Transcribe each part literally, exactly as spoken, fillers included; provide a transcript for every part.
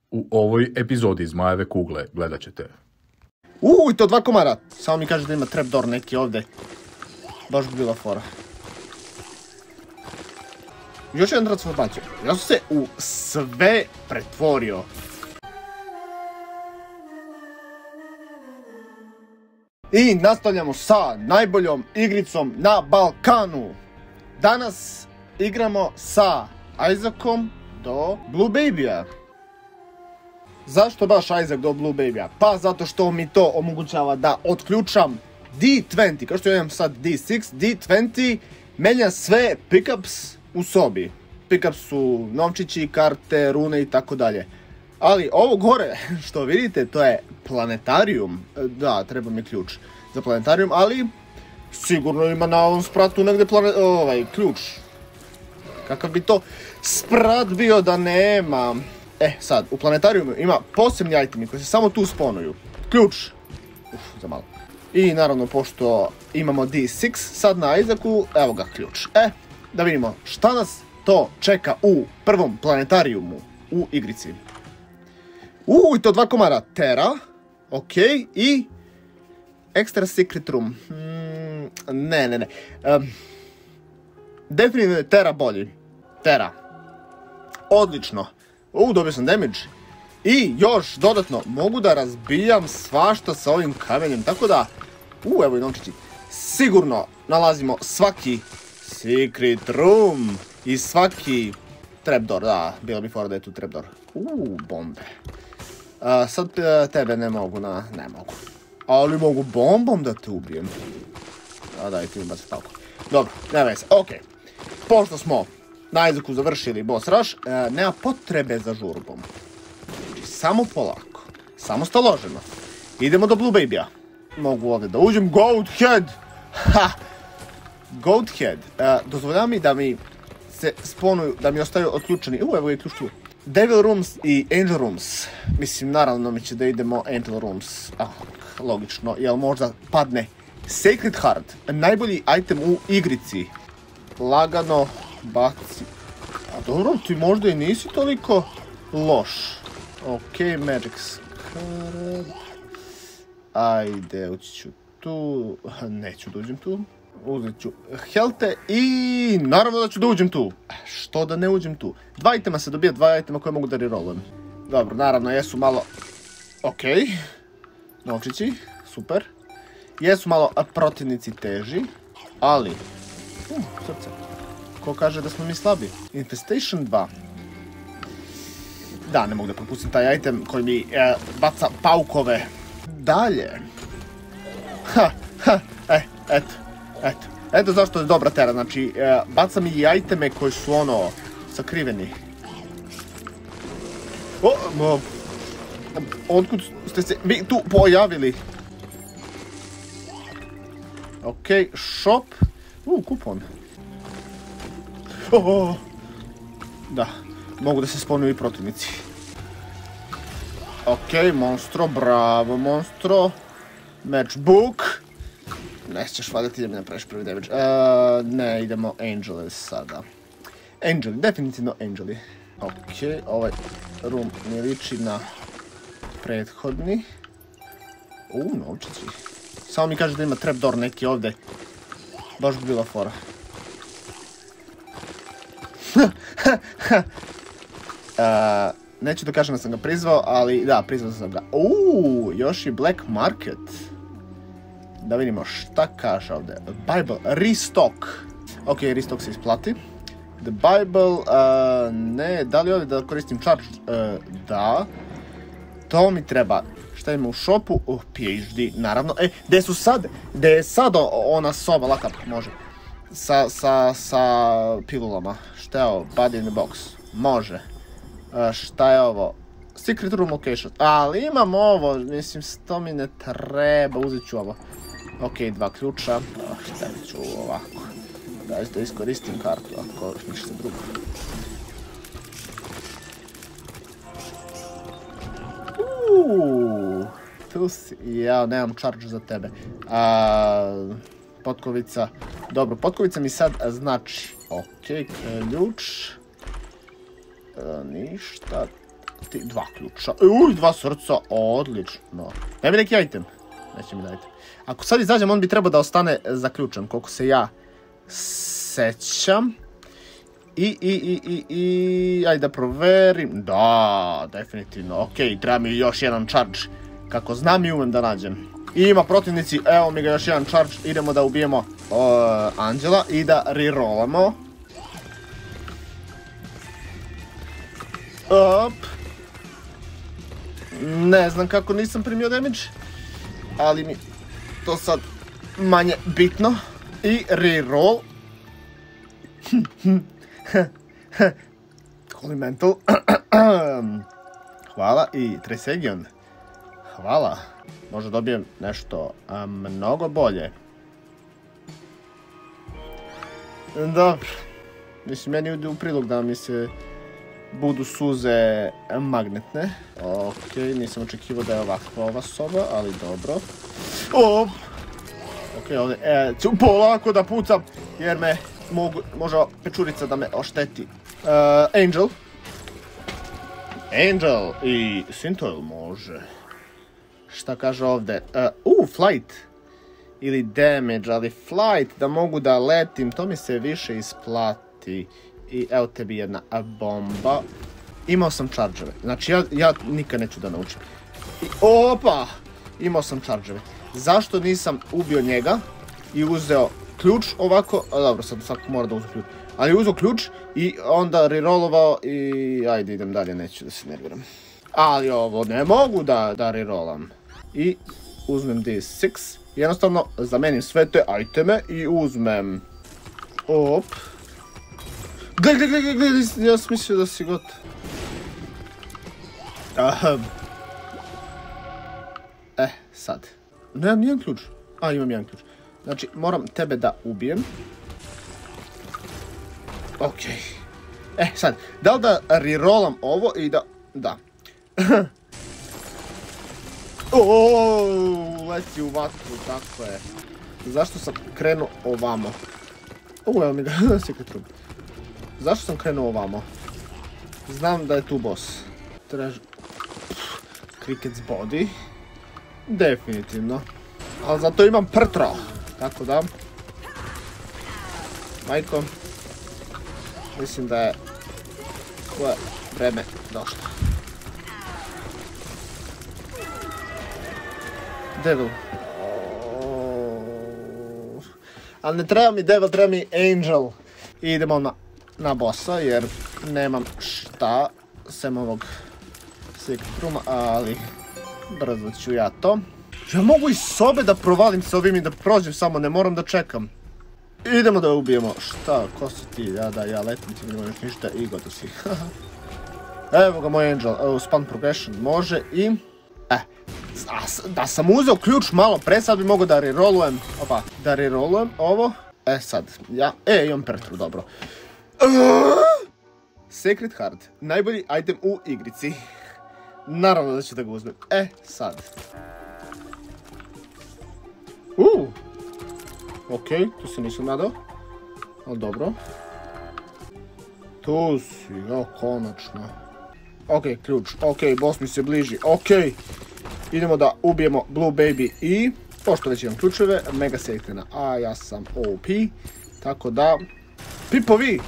U ovoj epizodi Zmajeve kugle gledat ćete. Uuu, to dva komara. Samo mi kaže da ima trapdoor neki ovdje. Baš bi bila fora. Još jedan transformacija. Ja sam se u sve pretvorio. I nastavljamo sa najboljom igricom na Balkanu. Danas igramo sa Isaacom do Blue Babya. Zašto baš Isaac do Blue Babya? Pa zato što mi to omogućava da otključam D dvadeset. Kao što imam sad D šest, D dvadeset menja sve pickups u sobi. Pickups su novčići, karte, rune i tako dalje. Ali ovo gore što vidite to je planetarijum. Da, treba mi ključ za planetarijum, ali sigurno ima na ovom spratu negdje plane... ovaj, ključ. Kakav bi to sprat bio da nema. E, sad, u planetarijumu ima posebni itemi koji se samo tu spawnuju. Ključ. Uf, za malo. I naravno, pošto imamo D šest sad na Isaacu, evo ga ključ. E, da vidimo šta nas to čeka u prvom planetarijumu u igrici. Uuu, i to dva komara. Terra, ok, i Extra Secret Room. Hmm, ne, ne, ne. Um, definitivno je Terra bolji. Terra. Odlično. Uuu, dobio sam damage. I još dodatno mogu da razbijam svašta sa ovim kamenjem, tako da... Uuu, evo i novčići. Sigurno nalazimo svaki Secret Room i svaki trapdoor. Da, bilo bi fora da je tu trapdoor. Uuu, bombe. Uh, sad uh, tebe ne mogu, na, ne mogu. Ali mogu bombom da te ubijem. A daj ti mi baci tako. Dobro, ne veze, okej. Pošto smo na Isaacu završili boss rush, uh, nema potrebe za žurbom. Znači, samo polako. Samo staloženo. Idemo do Blue Babya. Mogu ovdje da uđem. Goat head! Ha! Goat head. Uh, dozvoljava mi da mi se spawnuju, da mi ostaju otključeni. U, evo je ključ tu. Devil Rooms i Angel Rooms. Mislim, naravno mi će da idemo Angel Rooms. Ah, logično, jel možda padne Sacred Heart, najbolji item u igrici. Lagano baci. A dobro, ti možda i nisi toliko loš. Ok, Magic Scarab. Ajde, ući ću tu. Neću da uđem tu. Uzet ću helte i naravno da ću da uđem tu. Što da ne uđem tu? Dva itema se dobija, dva itema koje mogu da rerolujem. Dobro, naravno jesu malo... Ok. Novčići, super. Jesu malo protivnici teži, ali... Uh, srce. Ko kaže da smo mi slabi? Infestation dva. Da, ne mogu da propustim taj item koji mi e, baca paukove. Dalje. Ha, ha, e, eto. Eto, eto zašto je dobra Terra, znači, e, baca mi i iteme koji su ono, sakriveni. O, o, otkud ste se vi tu pojavili? Ok, shop, u, kupon. O, o, da, mogu da se spawnuju i protivnici. Ok, monstro, bravo monstro. Matchbook. Nećeš valjda ti da mi napraviš prvi damage. Uh, ne, idemo Angeli sada. Angeli, definitivno Angeli. Ok, ovaj room ne liči na prethodni. Uuu, novčići. Samo mi kaže da ima trapdoor neki ovdje. Baš bi bila fora. uh, neću da kažem da sam ga prizvao, ali da, prizvao sam ga. Uuu, još i Black Market. Da vidimo šta kaže ovdje. Bible, restock. Ok, restock se isplati. The Bible, uh, ne, da li ovdje da koristim charge? Uh, da. To mi treba. Šta ima u shopu? Uh, P H D, naravno. E, gdje su sad? Gdje je sad ona soba, laka, može. Sa, sa, sa pilulama. Šta je ovo? Body in the box. Može. Uh, šta je ovo? Secret room location. Ali imam ovo, mislim, to mi ne treba, uzet ću ovo. Ok, dva ključa. Stavit ću ovako. Daj da iskoristim kartu, ako ništa drugo. Uuuu, tu si. Ja nemam charge za tebe. A, potkovica. Dobro, potkovica mi sad znači. Ok, ključ. E, ništa. Ti dva ključa. Uj, dva srca. Odlično. Daj mi neki item. Neće mi dajte. Ako sad izađem, on bi trebao da ostane zaključan, koliko se ja sećam. I, i, i, i, i, ajde da proverim. Da, definitivno. Ok, treba mi još jedan charge. Kako znam i umem da nađem. I ima protivnici, evo mi ga još jedan charge. Idemo da ubijemo uh, Anđela i da rerollamo. Op. Ne znam kako nisam primio damage. Ali mi to sad manje bitno. I reroll. Holy mental. Hvala i Tresegion. Hvala. Možda dobijem nešto a, mnogo bolje. Dobro. Mislim, meni ide u prilog da mi se budu suze magnetne. Ok, nisam očekivao da je ovakva ova soba, ali dobro. Op! Ok, ovdje e, ću polako da pucam, jer me mogu, može pečurica da me ošteti. Uh, Angel. Angel i Sintoil može. Šta kaže ovdje? Uh, uh, flight. Ili damage, ali flight, da mogu da letim, to mi se više isplati. I evo tebi jedna bomba. Imao sam charge-eve. Znači ja, ja nikad neću da naučim. I, opa! Imao sam charge-eve. Zašto nisam ubio njega i uzeo ključ ovako? A dobro, sad svako mora da uzeo ključ. Ali uzeo ključ i onda rerollovao i ajde idem dalje, neću da se nerviram. Ali ovo ne mogu da, da rerollam. I uzmem D šest. Jednostavno zamenim sve te iteme i uzmem... Op. Gle, gle, gle, gle, gle, ja sam mislio da si gotov. Ahem. Eh, sad. Nemam nijedan ključ. A, imam jedan ključ. Znači, moram tebe da ubijem. Okej. Okay. Eh, sad. Da li da rerollam ovo i da... Da. Oooo, leti u vatru, tako je. Zašto sam krenuo ovamo? Uuu, evo mi ga, secret room. Zašto sam krenuo ovamo? Znam da je tu boss. Treasure... Cricket's body. Definitivno. Ali zato imam prtro. Tako da... Majko. Mislim da je... Koje vreme došlo. Devil. Oh. Ali ne treba mi Devil, treba mi Angel. I idemo na, na bossa jer nemam šta sem ovog secret rooma, ali brzo ću ja to. Ja mogu iz sobe da provalim s ovim i da prođem, samo ne moram da čekam. Idemo da ubijemo. Šta, ko si ti? Ja da, ja letim, ti ne možeš ništa i gotovo si. Evo ga moj Angel, evo spam progression može i... Eh, da sam uzeo ključ malo pre, sad bi mogao da rerollujem, opa, da rerollujem ovo. E sad, ja, e, imam pretru, dobro. Secret Heart, najbolji item u igrici. Naravno da ću da ga uzmem. E, sad. Uuu. Okej, tu se nisam nadao. Ali dobro. Tu si, evo, konačno. Okej, ključ, okej, boss mi se bliži, okej. Idemo da ubijemo Blue Baby i... Pošto već imam ključeve, Mega Satan, a ja sam O P. Tako da... Pipovi!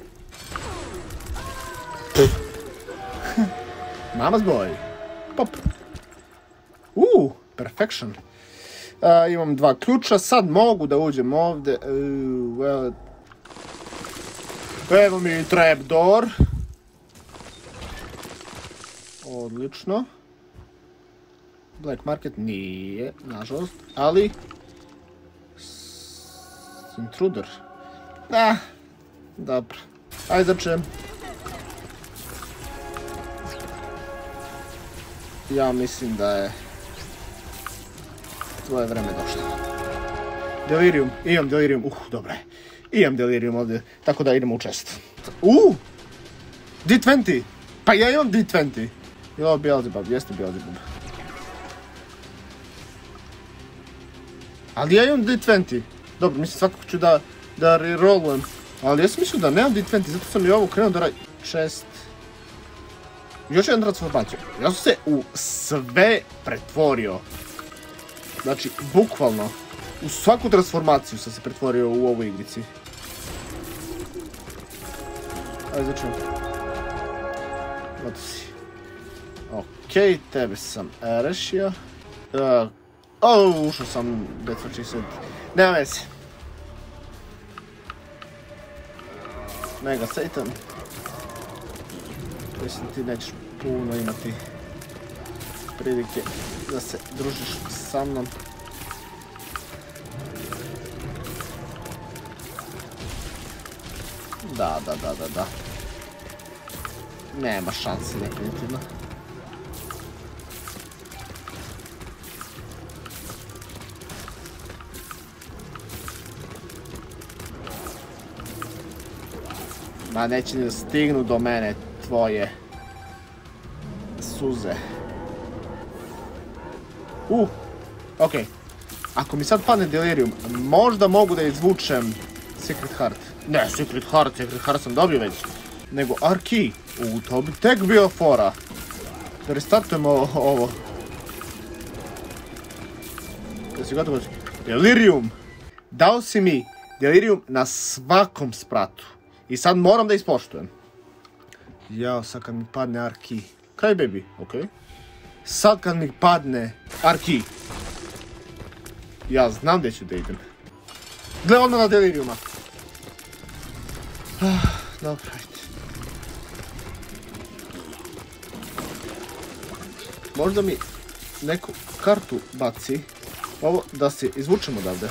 Mama's boy. Pop. Uuu, perfection. Uh, imam dva ključa, sad mogu da uđem ovdje. Uh, well. Evo mi trapdoor. Odlično. Black market nije, nažalost, ali... Intruder. Ah, dobro. Ajde začnem. Ja mislim da je... Tvoje vreme došlo. Delirium, imam delirium, uh, dobro je. Imam delirium ovdje, tako da idemo u chest. Uh! D dvadeset! Pa ja imam D dvadeset! Je ovo Beelzebub, jeste Beelzebub. Ali ja imam D dvadeset. Dobro, mislim svakako ću da, da rerollujem. Ali ja sam mislio da nemam D dvadeset, zato sam i ovo krenuo da radim. Chest. Još jedan transformaciju. Ja sam se u sve pretvorio. Znači, bukvalno. U svaku transformaciju sam se pretvorio u ovoj igrici. Ajde, začnemo. Gotovo si. Okej, tebe sam rešio. Uh, oh, ušao sam Death sad. Nema veze. Mega Satan. Mislim ti nećeš puno imati prilike da se družiš sa mnom. Da, da, da, da, da. Nema šanse definitivno. Ma neće ni da stignu do mene tvoje suze. Uh, okej. Ako mi sad padne delirium, možda mogu da izvučem Secret Heart. Ne, Secret Heart, Secret Heart sam dobio već. Nego R-Key. U, to bi tek bio fora. Da restartujemo ovo. Da si gotovo. Delirium. Dao si mi delirium na svakom spratu. I sad moram da ispoštujem. Jao, sad kad mi padne R-Key. Kraj baby, okej. Sad kad mi padne R-Key. Ja znam gdje ću da idem. Gle odmah na deliriuma. Dobro, ajde. Možda mi neku kartu baci. Ovo da se izvučemo odavde.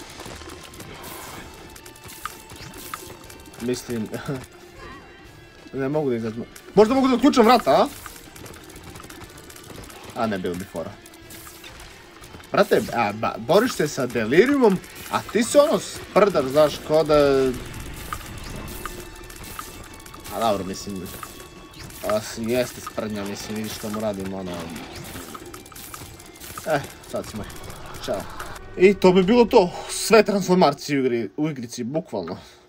Mislim... Ne mogu da izađemo. Možda mogu da otključam vrata, a? A ne, bilo bi fora. Brate, a, ba, boriš se sa deliriumom, a ti se ono sprdar, znaš, ko da... A dobro, mislim... A, jeste sprdnja, mislim, vidiš što mu radim, ono... Eh, sad si moj. Ćao. I to bi bilo to. Sve transformacije u, igri, u igrici, bukvalno.